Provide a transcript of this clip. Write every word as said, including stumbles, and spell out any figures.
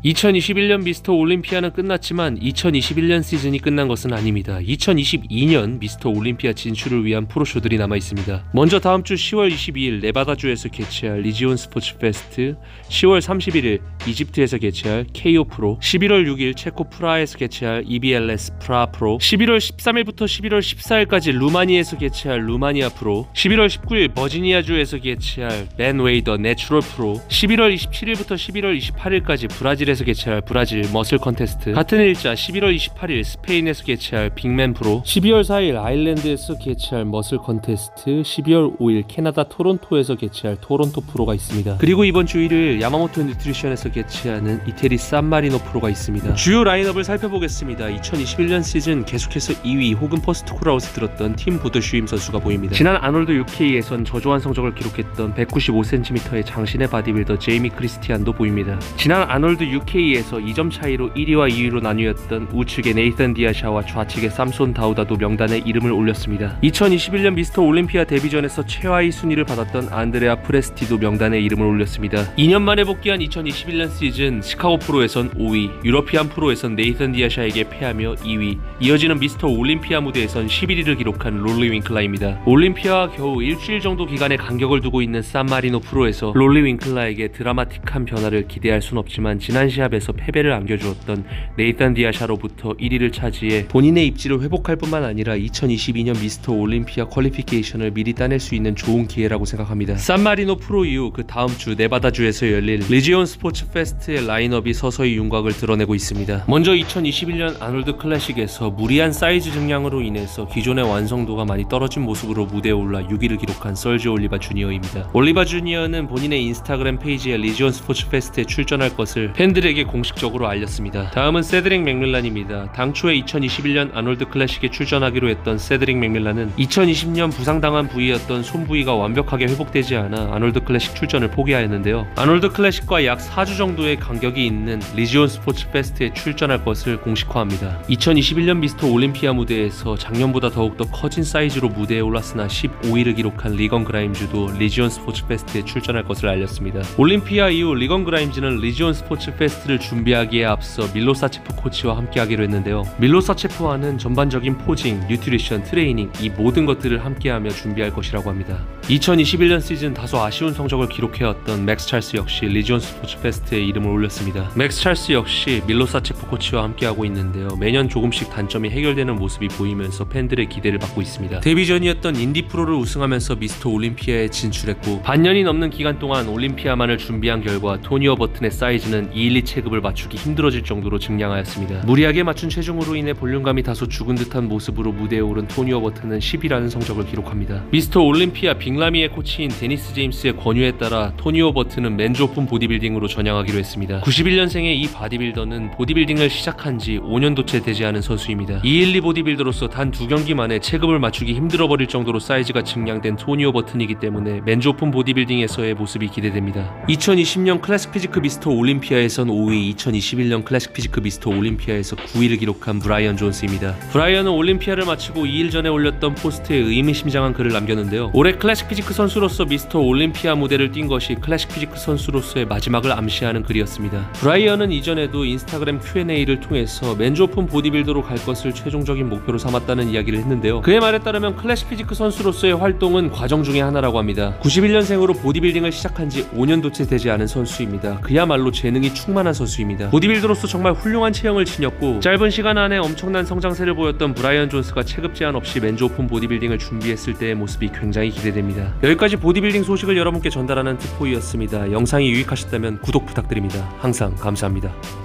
이천이십일 년 미스터 올림피아는 끝났지만 이천이십일 년 시즌이 끝난 것은 아닙니다. 이천이십이 년 미스터 올림피아 진출을 위한 프로쇼들이 남아있습니다. 먼저 다음주 시월 이십이일 네바다주에서 개최할 리지온 스포츠 페스트, 시월 삼십일일 이집트에서 개최할 케이오 프로, 십일월 육일 체코 프라하에서 개최할 이비엘에스 프라하 프로, 십일월 십삼일부터 십일월 십사일까지 루마니아에서 개최할 루마니아 프로, 십일월 십구일 버지니아주에서 개최할 맨 웨이더 내추럴 프로, 십일월 이십칠일부터 십일월 이십팔일까지 브라질에서 개최할 브라질 머슬 컨테스트, 같은 일자 십일월 이십팔일 스페인에서 개최할 빅맨 프로, 십이월 사일 아일랜드에서 개최할 머슬 컨테스트, 십이월 오일 캐나다 토론토에서 개최할 토론토 프로가 있습니다. 그리고 이번 주 일요일 야마모토 뉴트리션에서 개최하는 이태리 산마리노 프로가 있습니다. 주요 라인업을 살펴보겠습니다. 이천이십일 년 시즌 계속해서 이 위 혹은 퍼스트 콜아웃에 들었던 팀 보드슈임 선수가 보입니다. 지난 아놀드 유케이에선 저조한 성적을 기록했던 백구십오 센티미터의 장신의 바디빌더 제이미 크리스티안도 보입니다. 지난 아놀드 유케이에서 이 점 차이로 일 위와 이 위로 나뉘었던 우측의 네이선 디아샤와 좌측의 삼손 다우다도 명단에 이름을 올렸습니다. 이천이십일 년 미스터 올림피아 데뷔전에서 최하위 순위를 받았던 안드레아 프레스티도 명단에 이름을 올렸습니다. 이 년 만에 복귀한 이천이십일 년 시즌 시카고 프로에선 오 위, 유러피안 프로에선 네이선 디아샤에게 패하며 이 위, 이어지는 미스터 올림피아 무대에선 십일 위를 기록한 롤리 윙클라입니다. 올림피아와 겨우 일주일 정도 기간의 간격을 두고 있는 산마리노 프로에서 롤리 윙클라에게 드라마틱한 변화를 기대할 순 없지만 지난 시합에서 패배를 안겨주었던 네이선 디아샤로부터 일 위를 차지해 본인의 입지를 회복할 뿐만 아니라 이천이십이 년 미스터 올림피아 퀄리피케이션을 미리 따낼 수 있는 좋은 기회라고 생각합니다. 산마리노 프로 이후 그 다음주 네바다주에서 열릴 리지온 스포츠 페스트의 라인업이 서서히 윤곽을 드러내고 있습니다. 먼저 이천이십일 년 아놀드 클래식에서 무리한 사이즈 증량으로 인해서 기존의 완성도가 많이 떨어진 모습으로 무대에 올라 육 위를 기록한 설지오 올리바 주니어입니다. 올리바 주니어는 본인의 인스타그램 페이지에 리지온 스포츠 페스트에 출전할 것을 팬들에게 공식적으로 알렸습니다. 다음은 세드릭 맥밀란입니다. 당초에 이천이십일 년 아놀드 클래식에 출전하기로 했던 세드릭 맥밀란은 이천이십 년 부상당한 부위였던 손 부위가 완벽하게 회복되지 않아 아놀드 클래식 출전을 포기하였는데요. 아놀드 클래식과 약 사 주 정도의 간격이 있는 리지온 스포츠 페스트에 출전할 것을 공식화합니다. 이천이십일 년 미스터 올림피아 무대에서 작년보다 더욱더 커진 사이즈로 무대에 올랐으나 십오 위를 기록한 리건 그라임즈도 리지온 스포츠 페스트에 출전할 것을 알렸습니다. 올림피아 이후 리건 그라임즈는 리지온 스포츠 페스트를 준비하기에 앞서 밀로사체프 코치와 함께하기로 했는데요. 밀로사체프와는 전반적인 포징, 뉴트리션, 트레이닝 이 모든 것들을 함께하며 준비할 것이라고 합니다. 이천이십일 년 시즌 다소 아쉬운 성적을 기록해왔던 맥스 찰스 역시 리지온 스포츠 페스트에 이름을 올렸습니다. 맥스 찰스 역시 밀로사체프 코치와 함께하고 있는데요. 매년 조금씩 단점이 해결되는 모습이 보이면서 팬들의 기대를 받고 있습니다. 데뷔전이었던 인디 프로를 우승하면서 미스터 올림피아에 진출했고 반년이 넘는 기간 동안 올림피아만을 준비한 결과 토니 어버튼의 사이즈는 이 일 이 체급을 맞추기 힘들어질 정도로 증량하였습니다. 무리하게 맞춘 체중으로 인해 볼륨감이 다소 죽은 듯한 모습으로 무대에 오른 토니 어버튼은 십 위라는 성적을 기록합니다. 미스터 올림피아 빅라미의 코치인 데니스 제임스의 권유에 따라 토니 어버튼은 맨즈 오픈 보디빌딩으로 전향하기로 했습니다. 구십일 년생의 이 바디빌더는 보디빌딩을 시작한 지 오 년도째 되지 않은 선수입니다. 이백십이 보디빌더로서 단 두 경기 만에 체급을 맞추기 힘들어버릴 정도로 사이즈가 증량된 토니 어버튼이기 때문에 맨즈 오픈 보디빌딩에서의 모습이 기대됩니다. 이천이십 년 클래식 피지크 미스터 올림피아에선 오 위, 이천이십일 년 클래식 피지크 미스터 올림피아에서 구 위를 기록한 브라이언 존스입니다. 브라이언은 올림피아를 마치고 이 일 전에 올렸던 포스트에 의미심장한 글을 남겼는데요. 올해 클래식 피지크 선수로서 미스터 올림피아 무대를 뛴 것이 클래식 피지크 선수로서의 마지막을 암시하는 글이었습니다. 브라이언은 이전에도 인스타그램 큐 앤 에이를 통해서 맨즈 오픈 보디빌더로 갈 것을 최종적인 목표로 삼았다는 이야기를 했는데요. 그의 말에 따르면 클래식 피지크 선수로서의 활동은 과정 중의 하나라고 합니다. 구십일 년생으로 보디빌딩을 시작한 지 오 년도째 되지 않은 선수입니다. 그야말로 재능이 충만한 선수입니다. 보디빌더로서 정말 훌륭한 체형을 지녔고 짧은 시간 안에 엄청난 성장세를 보였던 브라이언 존스가 체급 제한 없이 맨즈 오픈 보디빌딩을 준비했을 때의 모습이 굉장히 기대됩니다. 여기까지 보디빌딩 소식을 여러분께 전달하는 특보이였습니다. 영상이 유익하셨다면 구독 부탁드립니다. 항상 감사합니다.